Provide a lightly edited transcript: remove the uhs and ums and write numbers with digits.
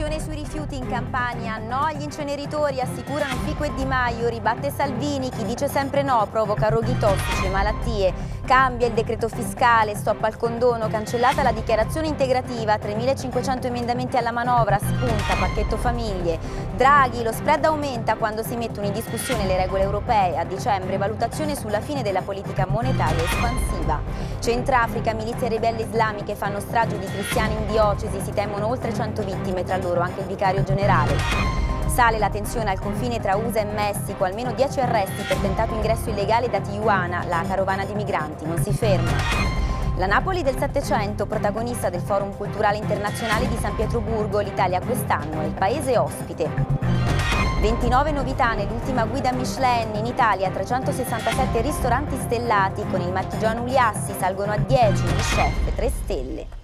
Pressione sui rifiuti in Campania, no agli inceneritori, assicurano Fico e Di Maio, ribatte Salvini, chi dice sempre no provoca roghi tossici e malattie, cambia il decreto fiscale, stop al condono, cancellata la dichiarazione integrativa, 3.500 emendamenti alla manovra, spunta pacchetto famiglie, Draghi, lo spread aumenta quando si mettono in discussione le regole europee, a dicembre valutazione sulla fine della politica monetaria espansiva, Centrafrica, milizie ribelli islamiche fanno strage di cristiani in diocesi, si temono oltre 100 vittime, tra loro anche il vicario generale. Sale la tensione al confine tra USA e Messico, almeno 10 arresti per tentato ingresso illegale da Tijuana, la carovana di migranti non si ferma. La Napoli del Settecento, protagonista del Forum Culturale Internazionale di San Pietroburgo, l'Italia quest'anno è il paese ospite. 29 novità nell'ultima guida Michelin, in Italia 367 ristoranti stellati, con il marchigiano Uliassi salgono a 10 gli chef 3 stelle.